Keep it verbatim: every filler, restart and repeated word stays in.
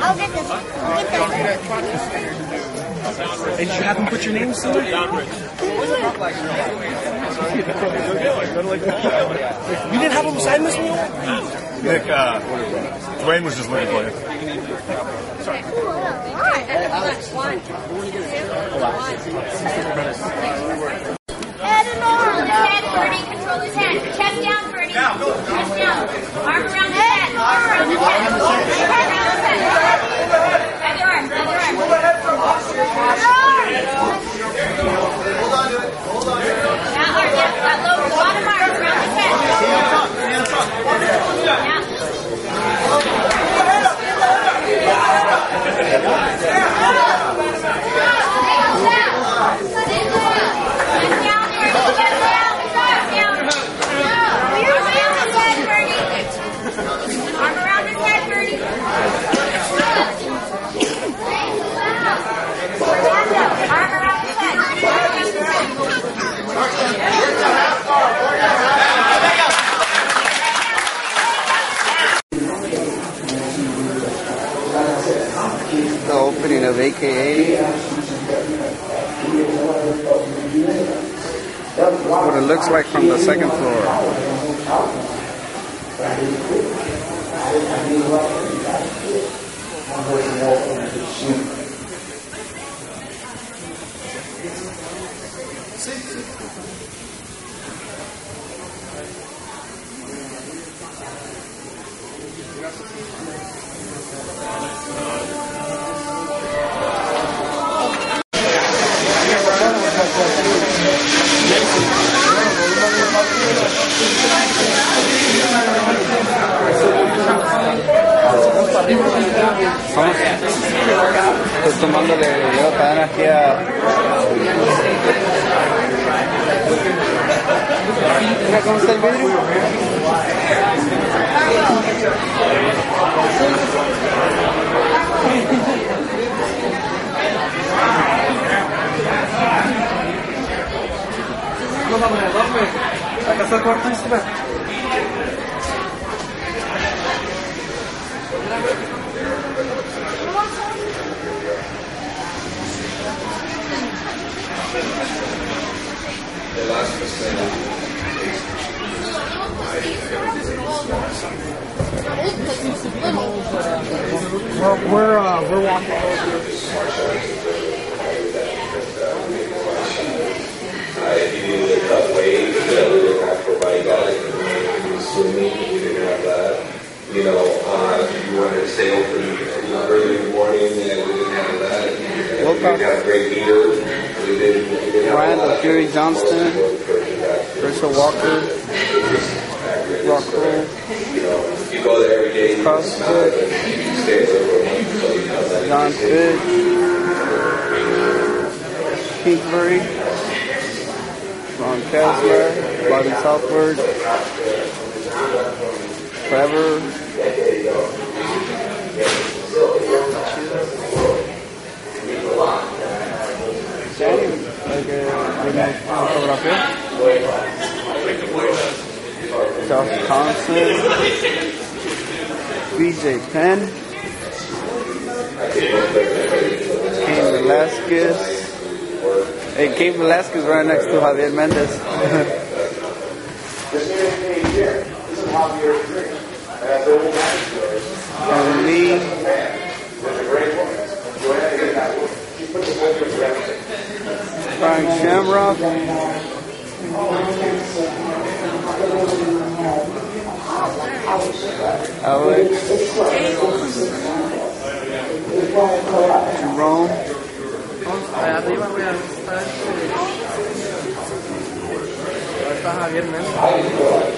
I'll get this. I'll get this. Hey, did you have him put your name somewhere? You didn't have him sign this one? Nick, uh, Dwayne was just looking for you. Head and arm. His head, Birdie. Control his head. Chest down, Birdie. Chest down. Arm around his head. Arm around his head. Arm around his head. Other arm. Other arm. Hold on to it. Hold on to it. That arm. Yeah. That lower bottom arm around his head. Arm around his head, Birdie. Arm around his head. The opening of A K A. What it looks like from the second floor. Estoy tomándole video también aquí a... Mira cómo está el vidrio. No vamos a dormir. Acá está el cuarto, ¿viste? We're, we're, uh, we're walking over. If you needed to cut weight, you know, we didn't have to provide that. If you were swimming, we didn't have that. You know, uh, if you wanted to stay open, you know, early in the morning, and we didn't have that. We'll we got a great leader. We didn't, we didn't have Randall Fury Johnston, Herschel Walker, Rockroll, you know, you go there every day, you CrossFit, stay there for a month, so you know that. John Fitt, Kingsbury, Ron Kessler, Bobby Southward, Trevor, Danny, like a photographer, Josh Thompson, B J Penn, Cain Velasquez. Hey, Cain Velasquez right next to Javier Mendez. And Lee. Frank Shamrock. Alex. Jerome. Arriba voy a estar. Está Javier Méndez.